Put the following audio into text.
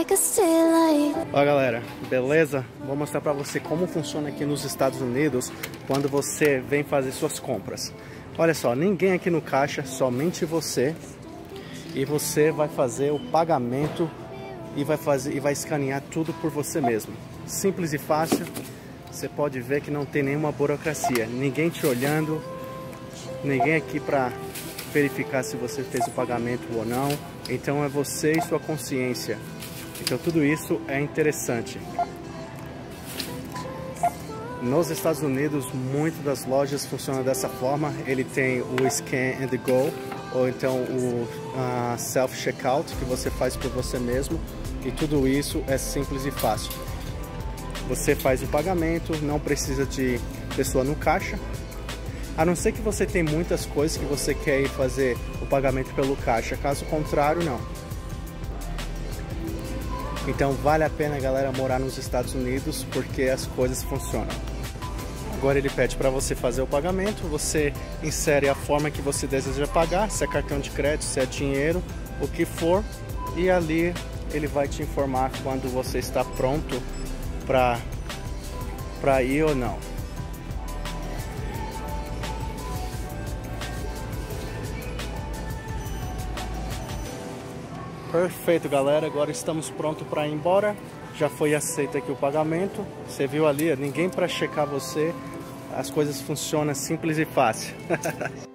Ó galera, beleza? Vou mostrar pra você como funciona aqui nos Estados Unidos quando você vem fazer suas compras. Olha só, ninguém aqui no caixa, somente você. E você vai fazer o pagamento e vai escanear tudo por você mesmo. Simples e fácil. Você pode ver que não tem nenhuma burocracia. Ninguém te olhando, ninguém aqui pra verificar se você fez o pagamento ou não. Então é você e sua consciência. Então tudo isso é interessante. Nos Estados Unidos, muitas das lojas funcionam dessa forma. Ele tem o Scan and Go, ou então o Self-Checkout, que você faz por você mesmo. E tudo isso é simples e fácil. Você faz o pagamento, não precisa de pessoa no caixa. A não ser que você tem muitas coisas que você quer ir fazer o pagamento pelo caixa. Caso contrário, não. Então vale a pena, galera, morar nos Estados Unidos, porque as coisas funcionam. Agora ele pede para você fazer o pagamento, você insere a forma que você deseja pagar, se é cartão de crédito, se é dinheiro, o que for, e ali ele vai te informar quando você está pronto para ir ou não. Perfeito, galera, agora estamos prontos para ir embora. Já foi aceito aqui o pagamento. Você viu ali, ninguém para checar você. As coisas funcionam simples e fácil.